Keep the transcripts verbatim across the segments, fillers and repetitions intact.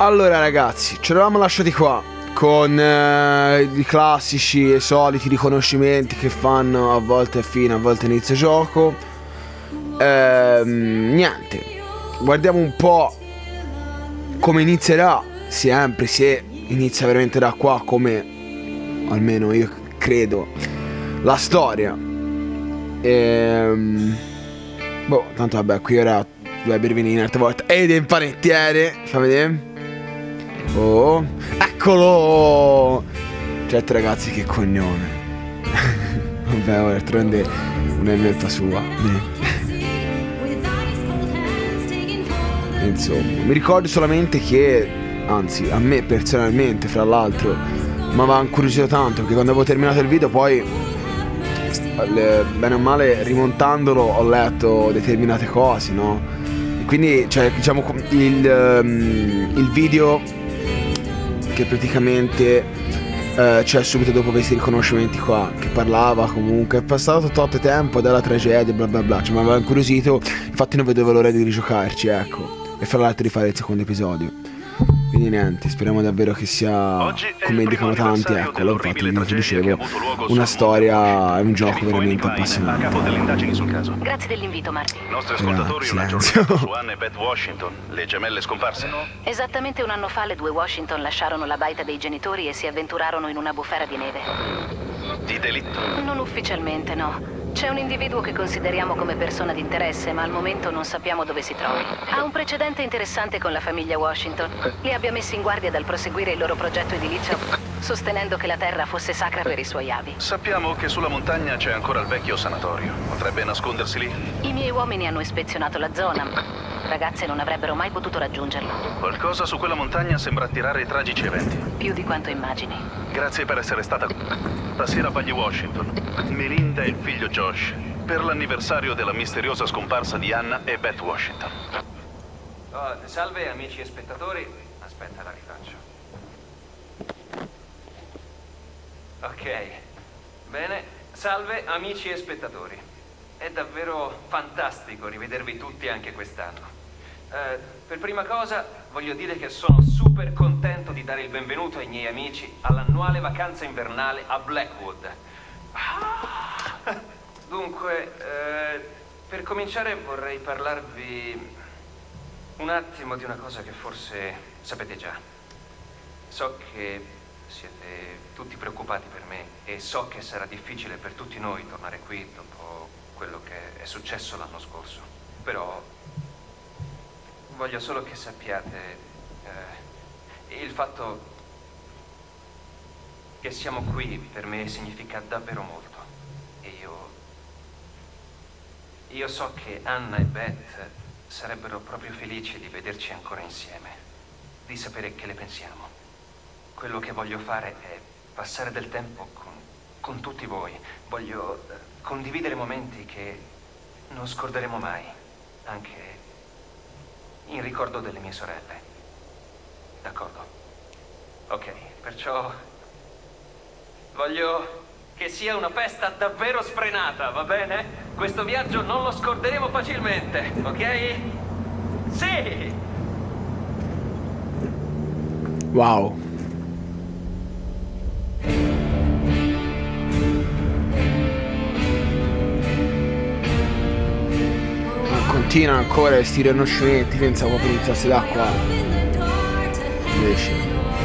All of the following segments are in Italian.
Allora ragazzi, ci eravamo lasciati qua con eh, i classici e soliti riconoscimenti che fanno a volte a fine, a volte inizio gioco. Ehm, niente, guardiamo un po' come inizierà, sempre se inizia veramente da qua, come almeno io credo, la storia. Ehm, boh, tanto vabbè, qui ora due birrini un'altra volta ed il panettiere, fa vedere. Oh, eccolo! Certo ragazzi, che cognome. Vabbè, ora prende un'emmetta sua. Insomma, mi ricordo solamente che, anzi, a me personalmente, fra l'altro, mi aveva incuriosito tanto, perché quando avevo terminato il video poi, bene o male, rimontandolo, ho letto determinate cose, no? E quindi, cioè, diciamo, il, um, il video che praticamente eh, c'è subito dopo questi riconoscimenti qua, che parlava comunque è passato tot tempo dalla tragedia bla bla bla, cioè mi aveva incuriosito, infatti non vedevo l'ora di rigiocarci, ecco, e fra l'altro di fare il secondo episodio. Quindi niente, speriamo davvero che sia, come dicono tanti, ecco, infatti vi dicevo, una storia, è un gioco veramente appassionante. Grazie dell'invito, Marty. I nostri ascoltatori una giornata su Anne e Beth Washington, le gemelle scomparse. Esattamente un anno fa le due Washington lasciarono la baita dei genitori e si avventurarono in una bufera di neve. Di delitto? Non ufficialmente, no. C'è un individuo che consideriamo come persona di interesse, ma al momento non sappiamo dove si trovi. Ha un precedente interessante con la famiglia Washington. Li abbia messi in guardia dal proseguire il loro progetto edilizio, sostenendo che la terra fosse sacra per i suoi avi. Sappiamo che sulla montagna c'è ancora il vecchio sanatorio. Potrebbe nascondersi lì? I miei uomini hanno ispezionato la zona. Ragazze non avrebbero mai potuto raggiungerlo. Qualcosa su quella montagna sembra attirare i tragici eventi. Più di quanto immagini. Grazie per essere stata qui. Stasera Pagli Washington, Melinda e il figlio Josh, per l'anniversario della misteriosa scomparsa di Anna e Beth Washington. Oh, salve amici e spettatori. Aspetta, la rifaccio. Ok. Bene, salve amici e spettatori. È davvero fantastico rivedervi tutti anche quest'anno. Eh, per prima cosa voglio dire che sono super contento di dare il benvenuto ai miei amici all'annuale vacanza invernale a Blackwood. Ah! Dunque, eh, per cominciare vorrei parlarvi un attimo di una cosa che forse sapete già. So che siete tutti preoccupati per me e so che sarà difficile per tutti noi tornare qui dopo quello che è successo l'anno scorso. Però voglio solo che sappiate eh, il fatto che siamo qui per me significa davvero molto. E io io so che Anna e Beth sarebbero proprio felici di vederci ancora insieme, di sapere che le pensiamo. Quello che voglio fare è passare del tempo con, con tutti voi. Voglio eh, condividere momenti che non scorderemo mai, anche in ricordo delle mie sorelle. D'accordo? Ok, perciò voglio che sia una festa davvero sfrenata, va bene? Questo viaggio non lo scorderemo facilmente, ok? Sì! Wow. Continua ancora questi riconoscimenti, pensavo che iniziasse da qua. Invece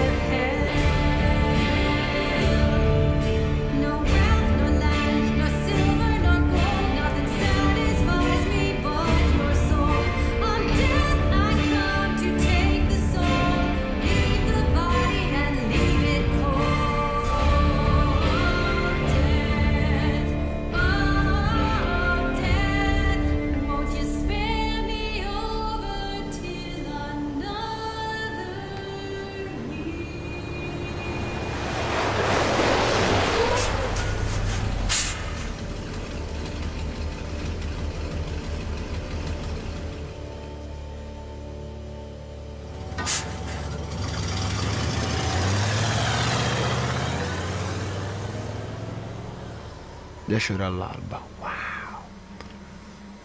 dieci ore all'alba. Wow.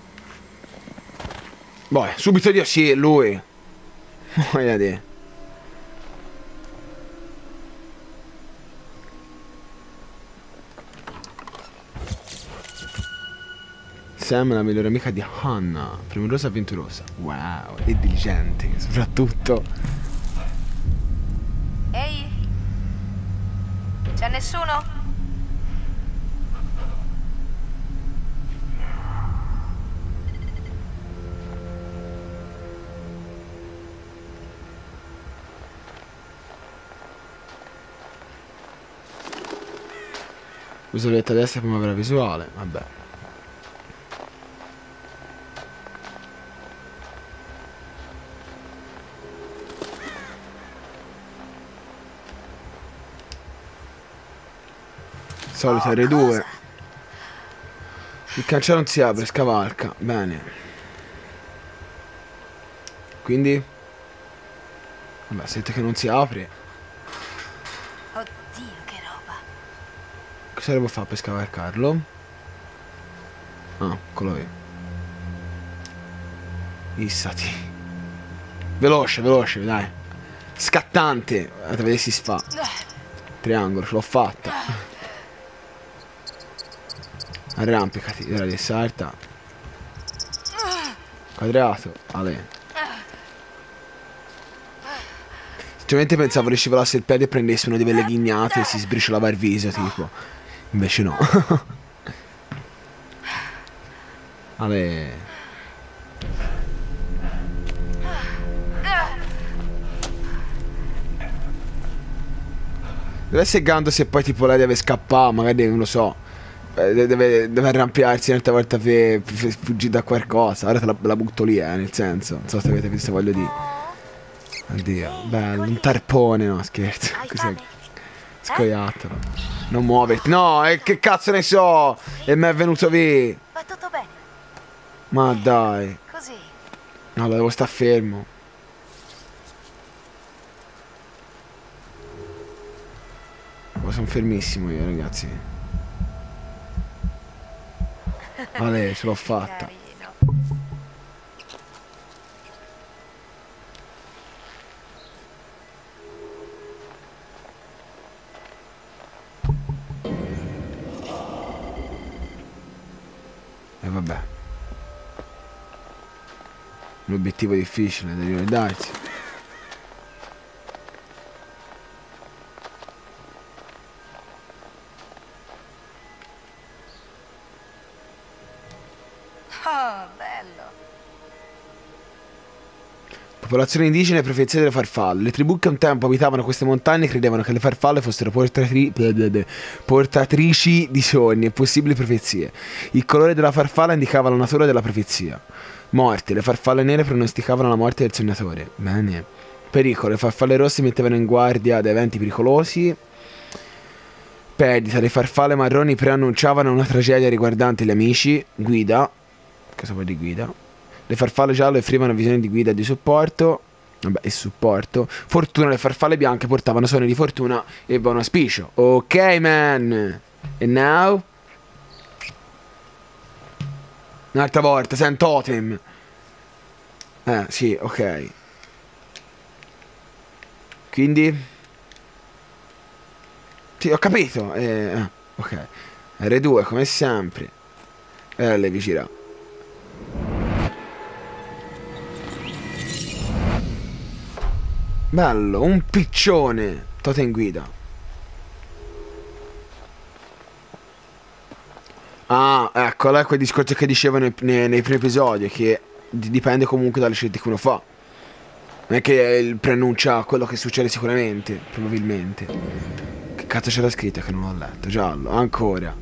Boh, subito Dio sì, lui. Voglio dire. Sam, la migliore amica di Hannah, premurosa e avventurosa. Wow, e diligente, soprattutto. Ehi? C'è nessuno? Uso l'etta destra per muovere la visuale, vabbè. Solita R due. Il cancello non si apre, scavalca. Bene. Quindi? Vabbè, sente che non si apre. Oddio, che roba. Cosa devo fare per scavalcarlo? Ah, quello lì. Issati. Veloce, veloce, dai. Scattante. A vedere si fa. Triangolo, ce l'ho fatta. Arrampicati, dai, salta. Quadrato, ale. Sinceramente pensavo che scivolasse il piede e prendesse una di quelle ghignate e si sbriciolava il viso, tipo. Invece no. Ale. Deve essere Gando se poi tipo lei deve scappare, magari non lo so. Deve, deve arrampicarsi un'altra volta per, per fuggire da qualcosa. Ora te la, la butto lì, eh, nel senso. Non so se avete visto, voglio dire. Oddio, bello, un tarpone, no, scherzo. Cos'è? Scoiattolo. Non muoverti. No, e che cazzo ne so? E mi è venuto via. Va tutto bene. Ma dai. Così. No, devo stare fermo. Ma sono fermissimo io, ragazzi. Vale, ce l'ho fatta. E vabbè. Un obiettivo difficile da ricordarsi. Oh, bello. Popolazione indigena e profezie delle farfalle. Le tribù che un tempo abitavano queste montagne credevano che le farfalle fossero portatri... portatrici di sogni e possibili profezie. Il colore della farfalla indicava la natura della profezia. Morte. Le farfalle nere pronosticavano la morte del sognatore. Bene. Pericolo. Le farfalle rosse mettevano in guardia da eventi pericolosi. Perdita. Le farfalle marroni preannunciavano una tragedia riguardante gli amici. Guida. Cosa vuol dire guida? Le farfalle gialle offrivano visioni di guida e di supporto. Vabbè, e supporto. Fortuna. Le farfalle bianche portavano suoni di fortuna e buon auspicio. Ok, man. E now? Un'altra volta, sei un totem. Eh, sì, ok. Quindi? Sì, ho capito. Eh, eh, ok. R due, come sempre. E le vicirà. Bello, un piccione. Totem guida. Ah, ecco, là è quel discorso che dicevo nei, nei, nei primi episodi, che dipende comunque dalle scelte che uno fa. Non è che il preannuncia quello che succede sicuramente, probabilmente. Che cazzo c'era scritto che non ho letto? Giallo, ancora.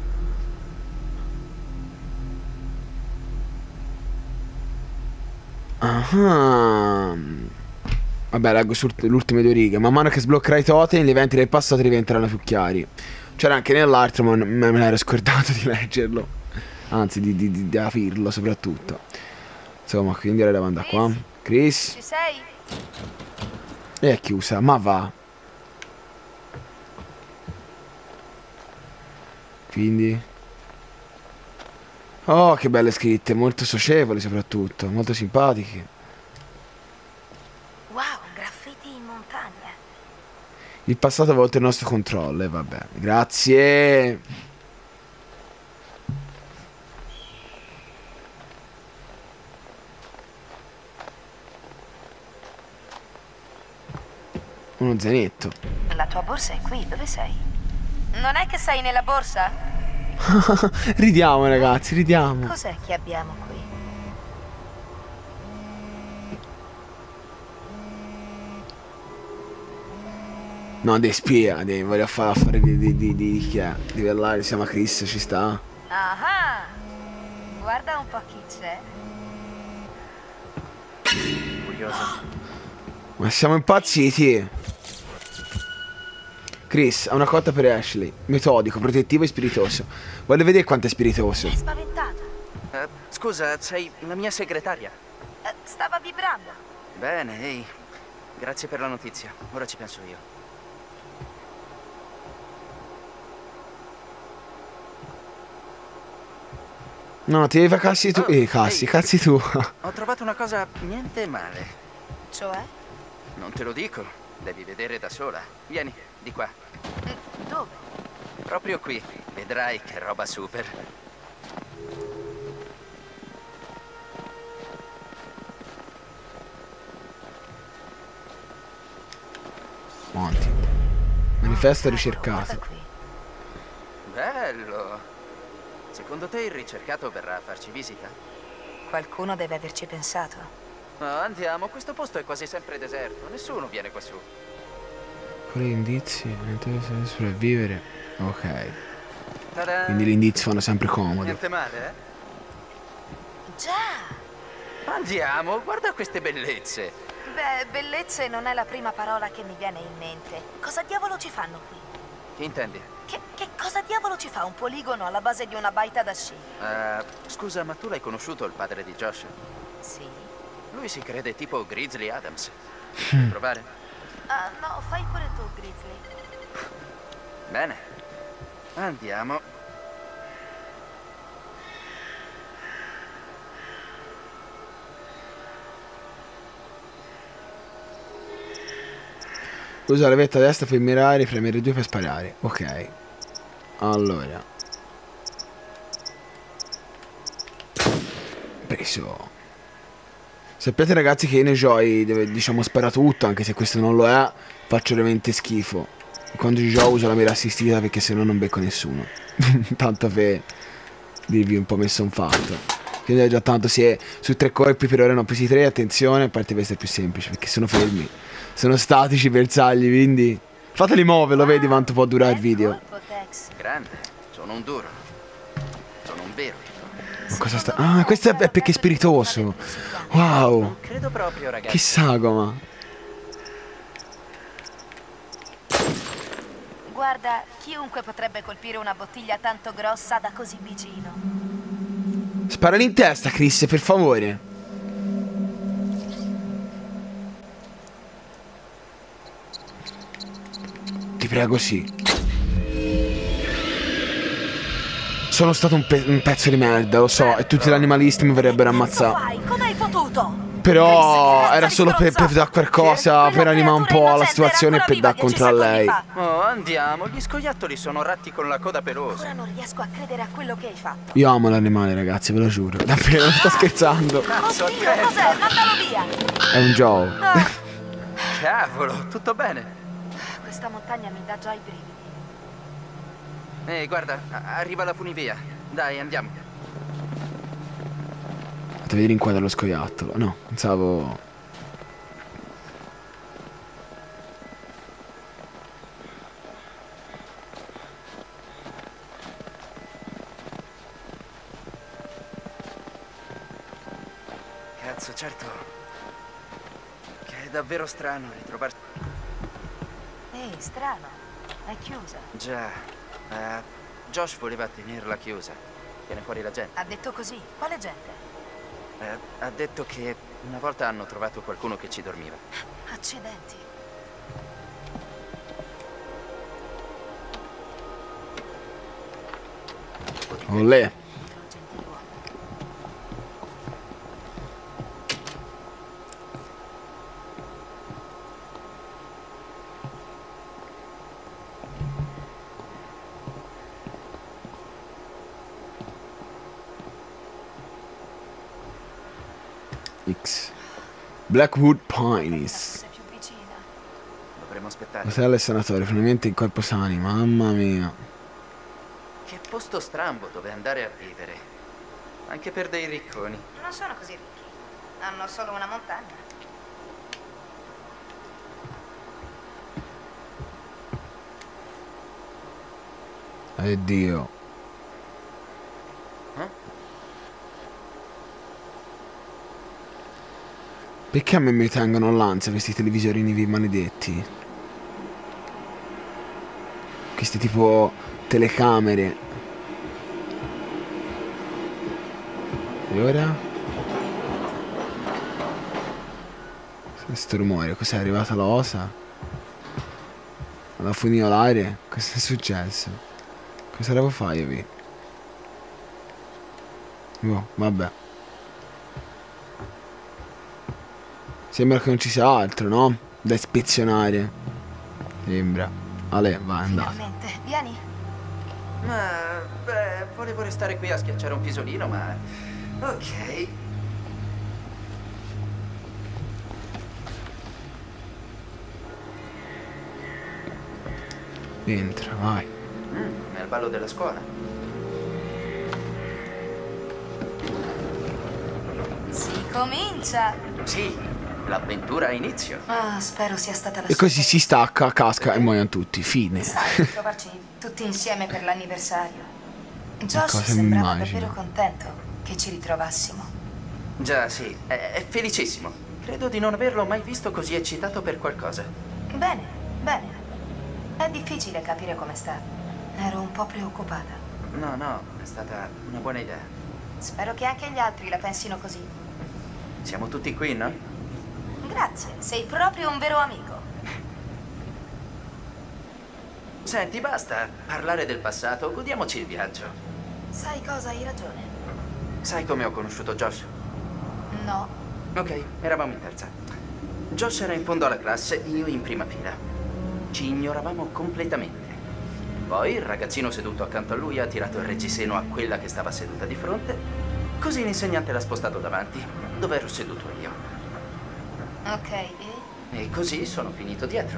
Ah. Vabbè, leggo le ultime due righe. Man mano che sbloccherai i totem, gli eventi del passato diventeranno più chiari. C'era anche nell'altro, ma me l'ero scordato di leggerlo. Anzi, di, di, di, di aprirlo soprattutto. Insomma, quindi ora devo andare qua. Chris? Ci sei? E è chiusa, ma va. Quindi... Oh, che belle scritte, molto socievoli soprattutto, molto simpatiche. Wow, graffiti in montagna. Il passato a volte il nostro controllo, e vabbè. Grazie. Uno zainetto. La tua borsa è qui, dove sei? Non è che sei nella borsa? Ridiamo ragazzi, ridiamo. Cos'è che abbiamo qui? No, dei spia, dei voglio fare affari di, di, di, di, di chi è? Di Vellari, si chiama Chris, ci sta. Ah, guarda un po' chi c'è. Curioso. Ma siamo impazziti. Chris, ha una cotta per Ashley. Metodico, protettivo e spiritoso. Voglio vedere quanto è spiritoso. È spaventata. Eh, scusa, sei la mia segretaria. Eh, stava vibrando. Bene, ehi. Grazie per la notizia. Ora ci penso io. No, ti devi fare cazzi tu. Oh, Eh, cazzi, ehi. cazzi tu. Ho trovato una cosa niente male. Cioè? Non te lo dico. Devi vedere da sola. Vieni, di qua. Mm, Dove? Proprio qui. Vedrai che roba super. Monti. Manifesto Ah, ricercato. guarda qui. Bello. Secondo te il ricercato verrà a farci visita? Qualcuno deve averci pensato. Oh, andiamo, questo posto è quasi sempre deserto. Nessuno viene qua su. Quali indizi? Niente da sopravvivere. Ok. Ta-da! Quindi gli indizi fanno sempre comodo. Niente male, eh? Già! Andiamo, guarda queste bellezze. Beh, bellezze non è la prima parola che mi viene in mente. Cosa diavolo ci fanno qui? Che intendi? Che, che cosa diavolo ci fa un poligono alla base di una baita da sci? Uh, scusa, ma tu l'hai conosciuto il padre di Josh? Sì. Lui si crede tipo Grizzly Adams. Vuoi provare? Ah, no, fai pure tu, Grizzly. Bene. Andiamo. Usa la vetta a destra per mirare, premere due per sparare. Ok. Allora. Preso. Sappiate ragazzi che io nei giochi dove diciamo spara tutto, anche se questo non lo è, faccio veramente schifo. Quando gioco uso la mira assistita perché se no non becco nessuno. Tanto per dirvi un po' messo un fatto. Quindi già tanto si è su tre colpi per ora ne ho presi tre, attenzione, a parte questo è più semplice perché sono fermi. Sono statici i bersagli, quindi fateli muovere, lo vedi quanto può durare il video. Colpo, Tex. Grande. Sono un duro. Sono un vero. Ma cosa sta... Ah, questo è perché è spiritoso. Wow. Non credo proprio, ragazzi. Che sagoma. Guarda, chiunque potrebbe colpire una bottiglia tanto grossa da così vicino. Sparali in testa, Chris, per favore. Ti prego, sì. Sono stato un, pe un pezzo di merda, lo so, e tutti gli animalisti mi verrebbero ammazzati. Fai, come hai potuto? Però Chris, era solo per, per dare qualcosa, Quella per animare un po' la creatura situazione e per innocente era dare ancora contro a viva lei. dieci secondi Oh, andiamo. Gli scoiattoli sono ratti con la coda pelosa. fa. Ora non riesco a credere a quello che hai fatto. Io amo l'animale, ragazzi, ve lo giuro. Davvero, non sto scherzando. Cazzo, Oddio, aspetta. cos'è? Mandalo via! È un gioco. Ah, Cavolo, tutto bene? questa montagna mi dà già i brividi. Ehi, guarda, a- arriva la funivia. Dai, andiamo. Fate vedere in quadro lo scoiattolo. No, pensavo... Cazzo, certo. Che è davvero strano ritrovarsi. Ehi, strano. È chiusa. Già. eh, Josh voleva tenerla chiusa. Tiene fuori la gente. Ha detto così. Quale gente? Eh, ha detto che una volta hanno trovato qualcuno che ci dormiva. Accidenti. Olè. Gentiluomo. X. Blackwood Quella Pines. forse è più vicina. Dovremmo aspettare. Hotel e sanatorio, finalmente in corpo sani, mamma mia. Che posto strambo dove andare a vivere. Anche per dei ricconi. Non sono così ricchi. Hanno solo una montagna. Oddio. Eh? Perché a me mi tengono l'ansia questi televisorini maledetti? Questi tipo telecamere. E ora? Questo rumore, cos'è? È arrivata la osa? Alla funicolare? Cosa è successo? Cosa devo fare io qui? Oh, vabbè. Sembra che non ci sia altro, no? Da ispezionare. Sembra. Ale, vai, andate. Finalmente, vieni. Ma, beh, volevo restare qui a schiacciare un pisolino, ma... Ok. Entra, vai. Mm, è il ballo della scuola. Si comincia. Sì, l'avventura ha inizio. Ah, spero sia stata la E così si stacca, casca e muoiono tutti. Fine. Sai, trovarci tutti insieme per l'anniversario. Josh cosa mi sembrava immagino. davvero contento che ci ritrovassimo. Già, sì, è, è felicissimo. Credo di non averlo mai visto così eccitato per qualcosa. Bene, bene. È difficile capire come sta. Ero un po' preoccupata. No, no, è stata una buona idea. Spero che anche gli altri la pensino così. Siamo tutti qui, no? Grazie, sei proprio un vero amico. Senti, basta parlare del passato, godiamoci il viaggio. Sai cosa, hai ragione. Sai come ho conosciuto Josh? No. Ok, eravamo in terza. Josh era in fondo alla classe, io in prima fila. Ci ignoravamo completamente. Poi il ragazzino seduto accanto a lui ha tirato il reggiseno a quella che stava seduta di fronte. Così l'insegnante l'ha spostato davanti, dove ero seduto io. Ok, e? E così sono finito dietro.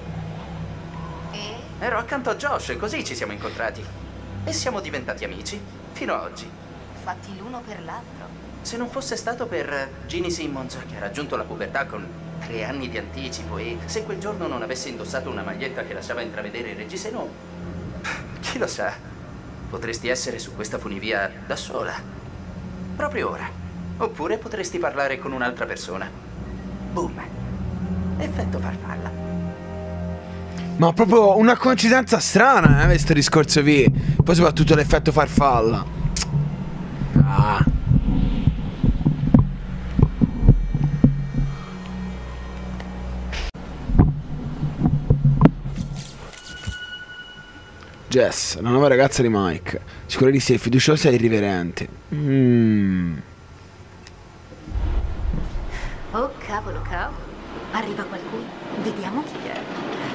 E? Ero accanto a Josh e così ci siamo incontrati. E siamo diventati amici, fino a oggi. Fatti l'uno per l'altro. Se non fosse stato per Ginny Simmons, che ha raggiunto la pubertà con tre anni di anticipo, e se quel giorno non avesse indossato una maglietta che lasciava intravedere il reggiseno, chi lo sa, potresti essere su questa funivia da sola, proprio ora. Oppure potresti parlare con un'altra persona. Boom. Effetto farfalla. Ma proprio una coincidenza strana, eh, questo discorso qui. Poi soprattutto l'effetto farfalla. Ah. Jess, la nuova ragazza di Mike. Sicura di sé, fiduciosa e irriverente. Mmm. Oh, cavolo, cavolo. Arriva qualcuno. Vediamo chi è.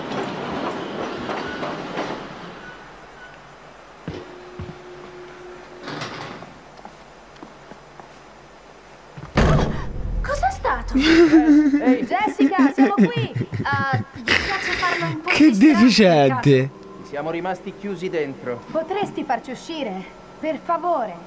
Cos'è stato? Ehi, Jessica, siamo qui. Uh, mi piace farlo un po' Che distratto. deficiente. siamo rimasti chiusi dentro. Potresti farci uscire? Per favore.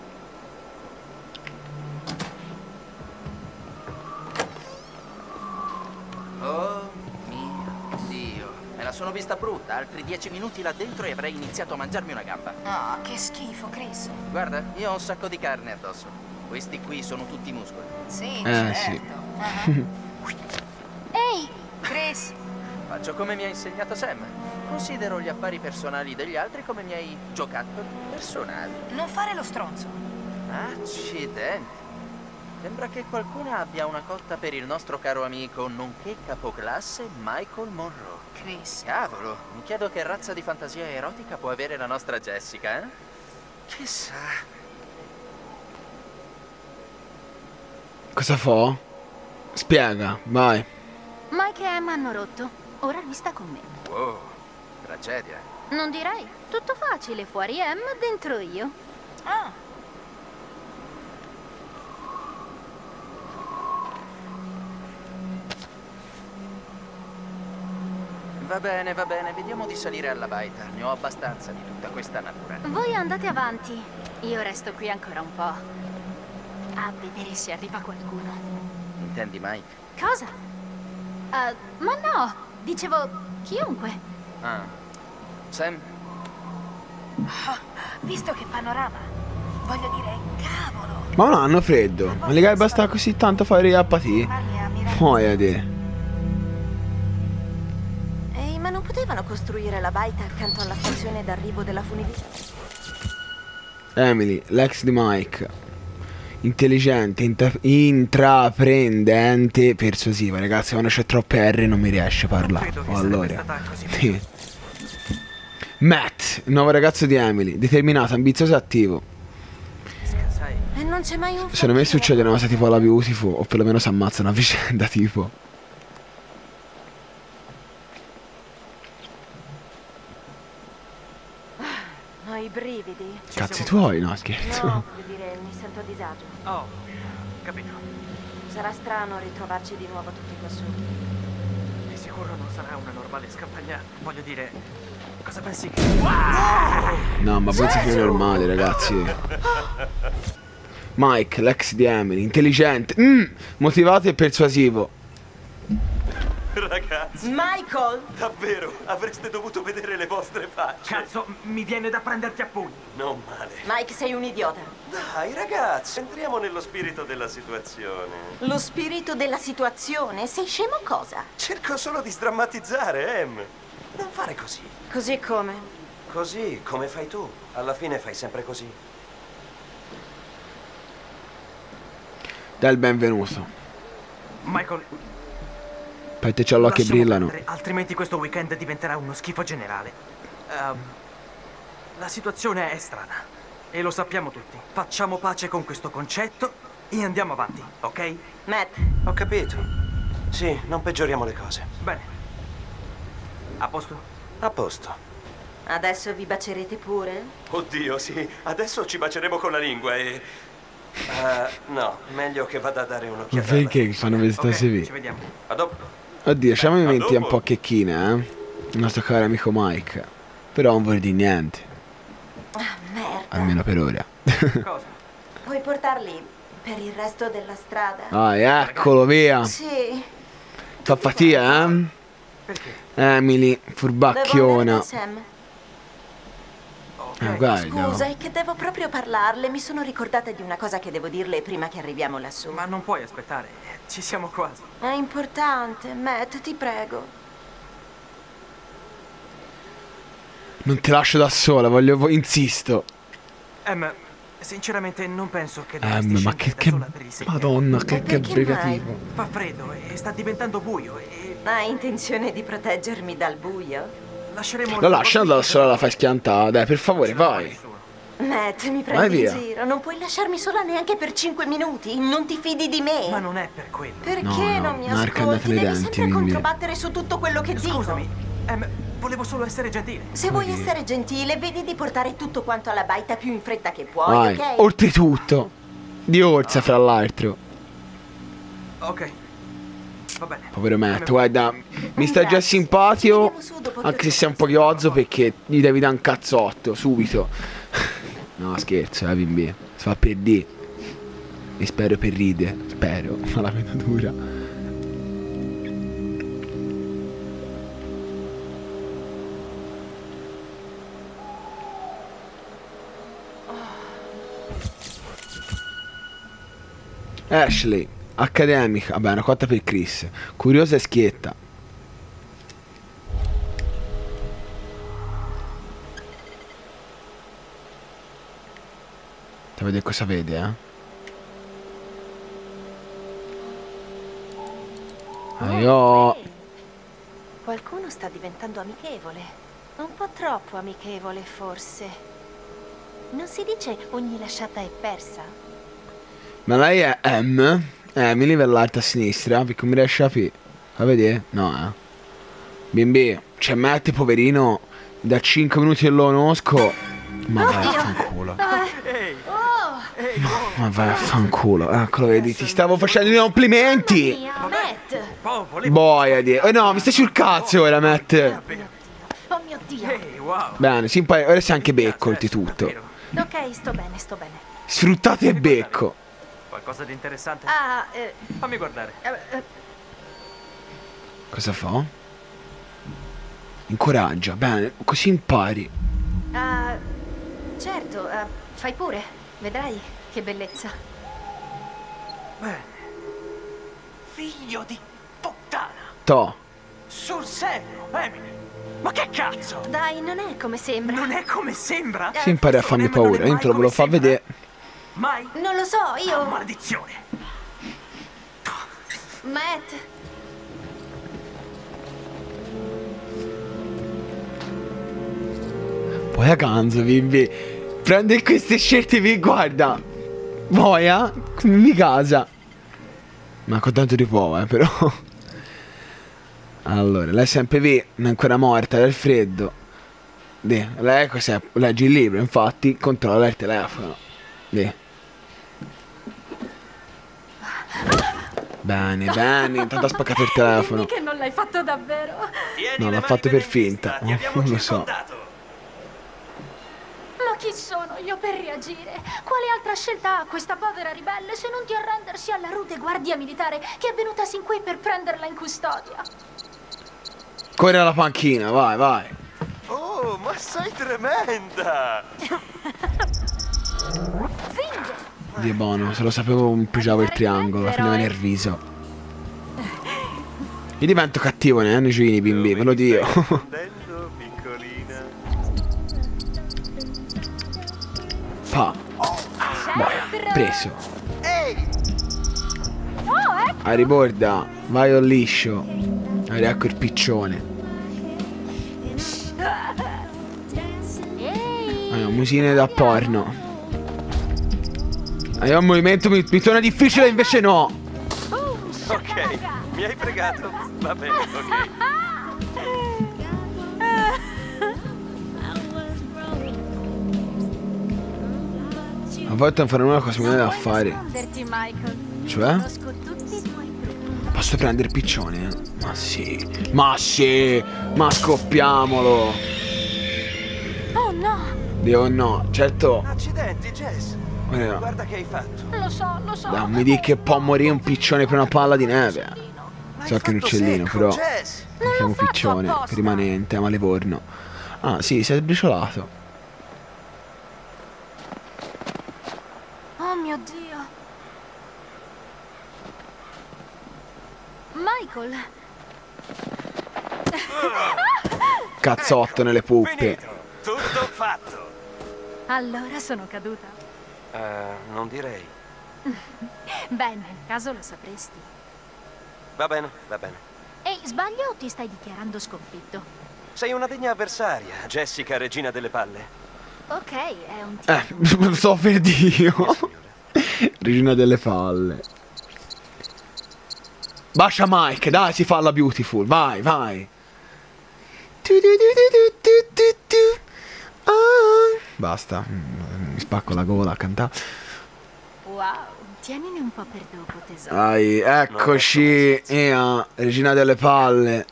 Oh mio Dio, me la sono vista brutta. Altri dieci minuti là dentro e avrei iniziato a mangiarmi una gamba. Oh, che schifo, Chris. Guarda, io ho un sacco di carne addosso. Questi qui sono tutti muscoli. Sì, Eh, certo. Ah. Ehi, Chris, Faccio come mi ha insegnato Sam. Considero gli affari personali degli altri come i miei giocattoli personali. non fare lo stronzo. Accidenti. Sembra che qualcuno abbia una cotta per il nostro caro amico, nonché capoclasse Michael Monroe. Chris, Cavolo, mi chiedo che razza di fantasia erotica può avere la nostra Jessica, eh? Chissà. Cosa fa? Spiega, vai. Mike e Emma hanno rotto. Ora lui sta con me. Wow, tragedia. Non direi. Tutto facile. Fuori Emma, dentro io. ah, Va bene, va bene, vediamo di salire alla baita. Ne ho abbastanza di tutta questa natura. Voi andate avanti. Io resto qui ancora un po'. A vedere se arriva qualcuno. Intendi Mike? Cosa? Uh, ma no, dicevo chiunque. Ah. Sam? Oh, visto che panorama, voglio dire, cavolo. Ma non hanno freddo. Ma le basta così tanto fare gli appati? Muoia di. Ehi, ma non potevano costruire la baita accanto alla stazione d'arrivo della funivia? Emily, l'ex di Mike. Intelligente, intra intraprendente, persuasiva. Ragazzi, quando c'è troppe R non mi riesce a parlare. Oh, allora. Sì. Matt, il nuovo ragazzo di Emily. Determinato, ambizioso e attivo. E non c'è mai un... Secondo me succede una cosa tipo la Beautiful, o perlomeno si ammazza una vicenda tipo. Ho i brividi. Cazzi tuoi, no scherzo. No, voglio dire, mi sento a disagio. Oh, capito. Sarà strano ritrovarci di nuovo tutti qua su. Di sicuro non sarà una normale scampagnata. Voglio dire, cosa pensi? No, ma pensi che è normale, ragazzi. Mike, l'ex di Emily, intelligente, mm, motivato e persuasivo. Ragazzi, Michael! davvero, avreste dovuto vedere le vostre facce. Cazzo, mi viene da prenderti a pugni. Non male. Mike, sei un idiota. Dai, ragazzi, entriamo nello spirito della situazione. Lo spirito della situazione? Sei scemo o cosa? Cerco solo di sdrammatizzare, Em. Non fare così. Così come? Così, come fai tu. Alla fine fai sempre così. Dai il benvenuto. Michael, Aspetta, c'ho l'occhio che lasciamo brillano. perdere, altrimenti questo weekend diventerà uno schifo generale. Um, la situazione è strana e lo sappiamo tutti. Facciamo pace con questo concetto e andiamo avanti, ok? Matt. Ho capito. Sì, non peggioriamo le cose. Bene. A posto? A posto. Adesso vi bacerete pure? Oddio, sì. Adesso ci baceremo con la lingua e... Uh, no, meglio che vada a dare un'occhiata. Perché fanno questa Ok, C ci vediamo. A dopo. Oddio, c'è A momenti un dopo. po' checchine, eh. Il nostro caro amico Mike. Però non vuol dire niente. Ah, merda. Almeno per ora. Cosa? Puoi portarli per il resto della strada? Dai, eccolo, via. Sì. Fa fatica, eh? Emily, Devo andare furbacchiona. da Sam. Eh, guarda. Scusa, è che devo proprio parlarle. Mi sono ricordata di una cosa che devo dirle prima che arriviamo lassù. Ma non puoi aspettare, ci siamo quasi. È importante, Matt, ti prego. Non ti lascio da sola, voglio, vo- insisto. Em, sinceramente non penso che Em, dovresti ma scendere che, da che sola per il sentiero. madonna, che, che perché brigativo. Fa freddo e sta diventando buio e Hai intenzione di proteggermi dal buio? lasceremo... La lascia andare da sola, la fai schiantare. Dai, per favore, vai. Matt, mi Vai prendi in via. giro. Non puoi lasciarmi sola neanche per cinque minuti. Non ti fidi di me. Ma non è per quello. Perché No, no, non mi Mark, ascolti? andate nei Devi denti, sempre quindi. controbattere su tutto quello che dico. Scusami, Em, volevo solo essere gentile. Se vuoi essere gentile, vedi di portare tutto quanto alla baita più in fretta che puoi, Vai. ok? Oltretutto. Di orsa, fra l'altro. Ok, va bene. Povero Matt, guarda, mi sta già simpatico. Anche se sei un po' chiozzo, perché gli devi dare un cazzotto, subito. No, scherzo, eh, bimbi. Si fa per D. E spero per ride. Spero, ma la vedo dura. Ashley, accademica, vabbè, una cotta per Chris. Curiosa e schietta. Sta a vedere cosa vede, eh? Ah, io... Qualcuno sta diventando amichevole. Un po' troppo amichevole, forse. Non si dice ogni lasciata è persa? Ma lei è M? Emily per l'alta a sinistra, perché mi riesce a capire. Fa vedere? No, eh. Bimbi, c'è Matt, poverino, da cinque minuti che lo conosco. Ma vai, fanculo. Ehi, Ma vai a fanculo, eccolo, vedi, ti stavo facendo i complimenti. Matt! Boia di... Eh no, mi stai sul cazzo ora, Matt. Oh mio Dio! Bene, sì, poi ora sei anche becco, oltretutto. Ok, sto bene, sto bene. Sfruttate e becco. Qualcosa di interessante? Ah, eh... Fammi guardare. eh, eh, Cosa fa? Incoraggia, bene, così impari. ah, certo, ah, fai pure. Vedrai che bellezza. Bene. Figlio di puttana. To. Sul serio, Emily. Ma che cazzo? Dai, non è come sembra. Non è come sembra? Si impari a farmi paura, io te lo volevo far vedere. Mai? Non lo so, io... Oh, maledizione. Matt... Poi a canzo, bimbi. Prende queste scelte vi guarda. Boia, mi casa. Ma con tanto di po', eh, però. Allora, lei è sempre lì, non è ancora morta dal freddo. Dì, lei cos'è? Leggi il libro, infatti, controlla il telefono. Dì. Bene, bene, intanto ha spaccato il telefono. Dimmi che non l'hai fatto davvero. No, l'ha fatto per finta. Non lo so. Ma chi sono io per reagire? Quale altra scelta ha questa povera ribelle se non di arrendersi alla rude guardia militare che è venuta sin qui per prenderla in custodia? Corri alla panchina, vai, vai. Oh, ma sei tremenda! Dio buono, se lo sapevo mi pigiavo il triangolo, alla fine me ne riso. Io divento cattivo nei giochini, bimbi, ve lo dico. Pa. Boia, preso. A riborda, vai al liscio. Ah, ecco il piccione. Ah, musine da porno. Ah, un movimento mi, mi torna difficile, invece no. Ok, mi hai pregato. Va bene, ok. A volte non farò una cosa che mi viene da fare. Cioè? Posso prendere il piccione? Ma sì. Ma sì. Ma scoppiamolo. Oh no. Dio no. Certo. Accidenti, Jess. Guarda, Guarda che hai fatto. Lo so, lo so. non mi dici che può morire un piccione per una palla di neve. So che è un uccellino, però. Mi chiamo piccione, che rimanente, ma levorno. Ah, sì, si è sbriciolato. Oh mio Dio. Michael. Cazzotto nelle puppe. Finito. Tutto fatto. Allora sono caduta. Uh, non direi. Beh, nel caso lo sapresti. Va bene, va bene. Ehi, sbaglio o ti stai dichiarando sconfitto? Sei una degna avversaria, Jessica, regina delle palle. Ok, è un Eh, lo so per Dio. Regina delle palle. Bacia Mike, dai, si fa la beautiful. Vai, vai. Basta, mi spacco la gola a cantare. wow, tienine un po' per dopo, tesoro. Dai, eccoci. Ea, regina delle palle.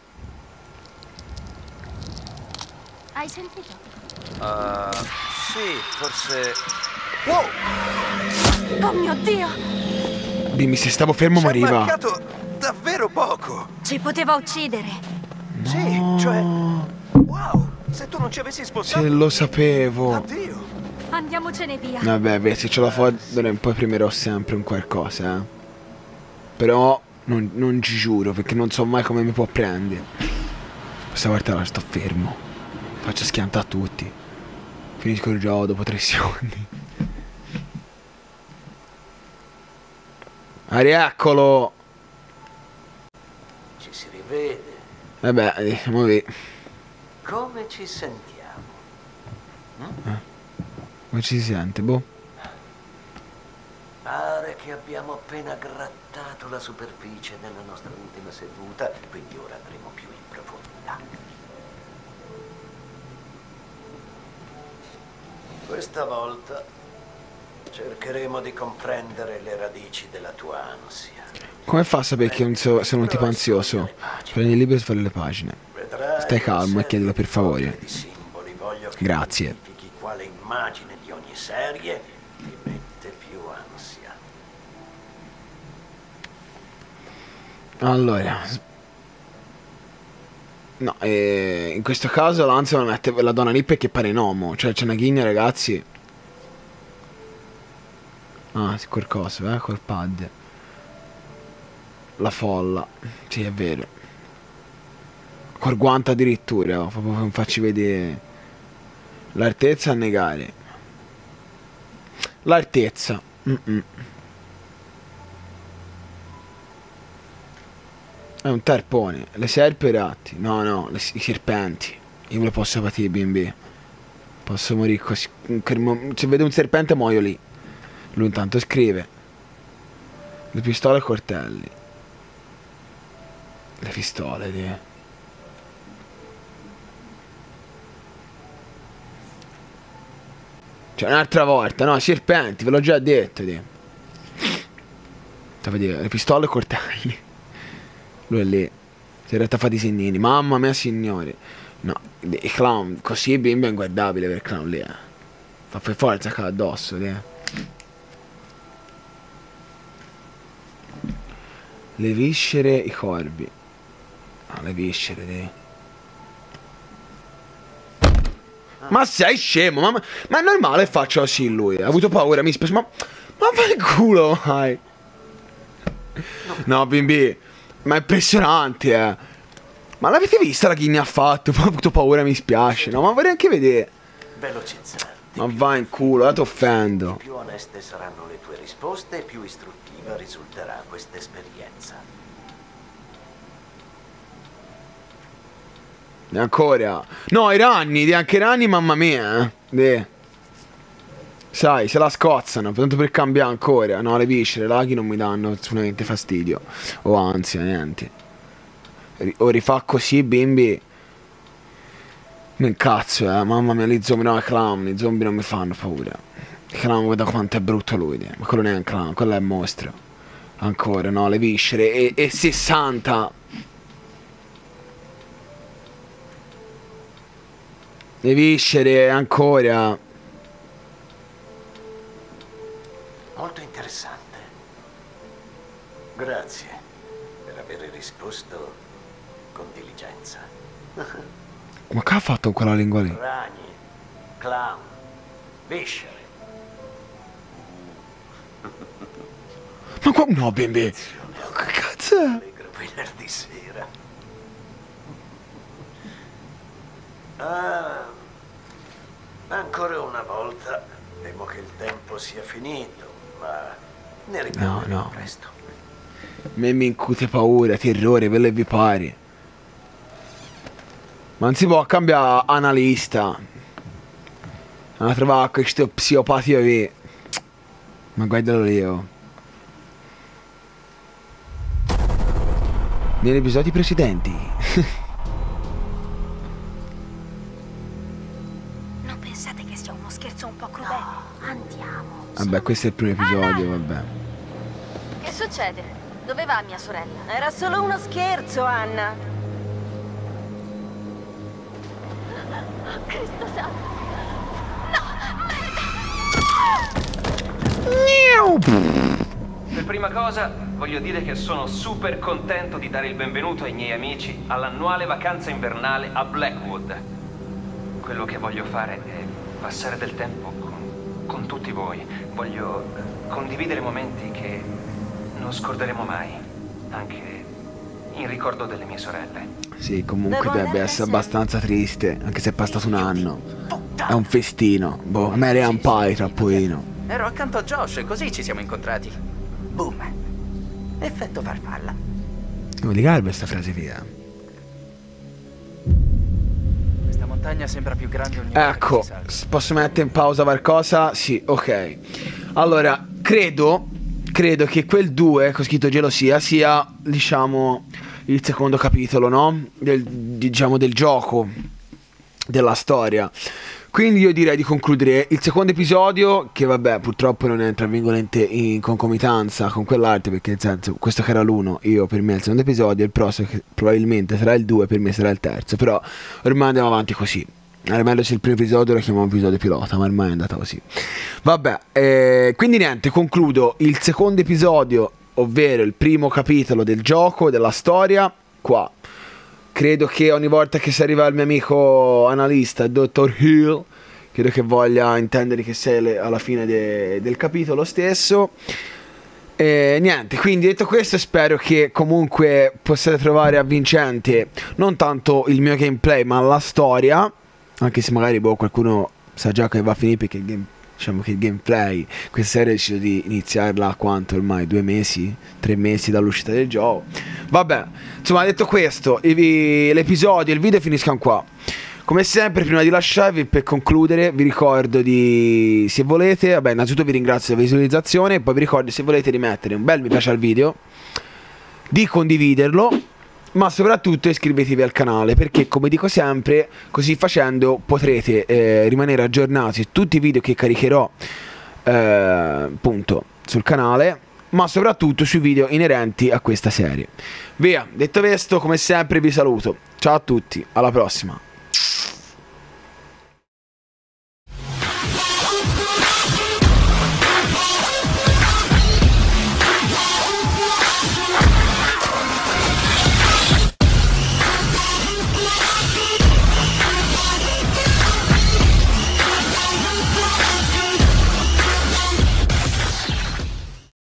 Hai sentito? Uh, sì, forse... Wow! Oh mio Dio! Bimbi, se stavo fermo moriva. Ci è mancato davvero poco. Ci poteva uccidere. No. Sì, cioè... Wow, se tu non ci avessi spostato... Se lo sapevo. Addio. Andiamocene via. Vabbè, beh, se ce la fa, poi premierò sempre un qualcosa, eh. Però non, non ci giuro, perché non so mai come mi può prendere. Questa volta la sto fermo. Faccio schiantare a tutti. Finisco il gioco dopo tre secondi. Arieccolo! Ci si rivede. Vabbè, diciamo lì. Come ci sentiamo? Hm? Eh. Come ci si sente, boh? Pare che abbiamo appena grattato la superficie nella nostra ultima seduta, quindi ora andremo più in profondità. Questa volta Cercheremo di comprendere le radici della tua ansia. Come fa a sapere che non so, sono un tipo ansioso? Prendi il libro e sfoglia le pagine. Stai calmo e chiedilo per favore. Grazie. Quale immagine di ogni serie ti mette più ansia. Allora, no, eh, in questo caso l'ansia la mette la donna lì perché pare nomo. Cioè c'è una ghigna, ragazzi. Ah, sì, qualcosa, eh, col pad. La folla. Sì, è vero. Col guanto addirittura, oh, proprio non facci vedere. L'artezza a negare. L'artezza. Mm-mm. È un tarpone. Le serpi e i ratti. No, no, le, i serpenti. Io me lo posso patire, bimbi. Posso morire così. Se vedo un serpente muoio lì. Lui intanto scrive. Le pistole e coltelli. Le pistole, di. Cioè un'altra volta, no, serpenti, ve l'ho già detto, di. Sta a vedere, le pistole e coltelli. Lui è lì. Si è in realtà fa disegnini. Mamma mia, signori. No, il clown, così bimbo è inguardabile per il clown lì, eh. Fa per forza che addosso, di. Le viscere, i corvi. Ah, le viscere, dì. Ma sei scemo? Ma, ma è normale faccio così lui? Ha avuto paura, mi spiace. Ma, ma fai il culo, vai. No, bimbi. Ma è impressionante, eh. Ma l'avete vista la ghigna ha fatto? Ha avuto paura, mi spiace. No, ma vorrei anche vedere. Velocizzarti. Ma vai in culo, ora ti offendo. Più oneste saranno le tue risposte e più istruttiva risulterà questa esperienza. E ancora. No, i ranni, anche i ranni, mamma mia, eh. De. Sai, se la scozzano, tanto per cambiare ancora. No, le viscere, le laghi non mi danno assolutamente fastidio. O ansia, niente. O rifà così, bimbi. Mi incazzo, eh. Mamma mia, gli zombie, no, i clown, i zombie non mi fanno paura. Il clown, guarda quanto è brutto lui, de. Ma quello non è un clown, quello è un mostro. Ancora, no, le viscere. E, e sessanta. Le viscere, ancora. Molto interessante. Grazie per aver risposto con diligenza. Ma che ha fatto con quella lingua lì? Ragni, clown, viscere. Ma qua... No, bimbi. Che cazzo è? Allegro venerdì sera. Ah, ancora una volta. Temo che il tempo sia finito, ma ne riparleremo no, no. presto. Me mi incute paura, terrore, quello che vi pare. Ma non si può cambiare analista. Non trovare questo psicopatico lì. Ma guardalo lì, oh. Negli episodi precedenti. Non pensate che sia uno scherzo un po' crudele? Andiamo. Vabbè, questo è il primo episodio, vabbè. Che succede? Dove va mia sorella? Era solo uno scherzo, Anna. Cristo santo. Per prima cosa, voglio dire che sono super contento di dare il benvenuto ai miei amici all'annuale vacanza invernale a Blackwood. Quello che voglio fare è passare del tempo con, con tutti voi. Voglio condividere momenti che non scorderemo mai, anche in ricordo delle mie sorelle. Sì, comunque dovrebbe essere abbastanza triste, anche se è passato un anno. È un festino. Boh, Mary and Pie, troppoino. Ero accanto a Josh, così ci siamo incontrati. Boom. Effetto farfalla. Devo legare questa frase via. Questa montagna sembra più grande ogni volta. Ecco, posso mettere in pausa qualcosa? Sì, ok. Allora, credo, credo che quel due, con scritto gelosia, sia, diciamo, il secondo capitolo, no? Del, diciamo, del gioco, della storia. Quindi io direi di concludere il secondo episodio, che vabbè purtroppo non è tra virgolette in concomitanza con quell'altro, perché nel senso questo che era l'uno, io per me è il secondo episodio, il prossimo che probabilmente sarà il due, per me sarà il terzo, però ormai andiamo avanti così. Era meglio se il primo episodio lo chiamiamo episodio pilota, ma ormai è andata così. Vabbè, eh, quindi niente, concludo il secondo episodio, ovvero il primo capitolo del gioco, della storia, qua. Credo che ogni volta che si arriva il mio amico analista, il dottor Hill, credo che voglia intendere che sei le, alla fine de, del capitolo stesso. E niente, quindi detto questo, spero che comunque possiate trovare avvincente non tanto il mio gameplay ma la storia, anche se magari boh, qualcuno sa già che va a finire, perché il game, diciamo che il gameplay, questa serie ho deciso di iniziarla a quanto ormai, due mesi, tre mesi dall'uscita del gioco. Vabbè, insomma, detto questo, l'episodio e il video finiscono qua. Come sempre, prima di lasciarvi, per concludere, vi ricordo di, se volete, vabbè, innanzitutto vi ringrazio della visualizzazione, e poi vi ricordo, se volete, di mettere un bel mi piace al video, di condividerlo, ma soprattutto iscrivetevi al canale, perché come dico sempre, così facendo potrete eh, rimanere aggiornati su tutti i video che caricherò eh, appunto sul canale, ma soprattutto sui video inerenti a questa serie. Via, detto questo, come sempre vi saluto, ciao a tutti, alla prossima.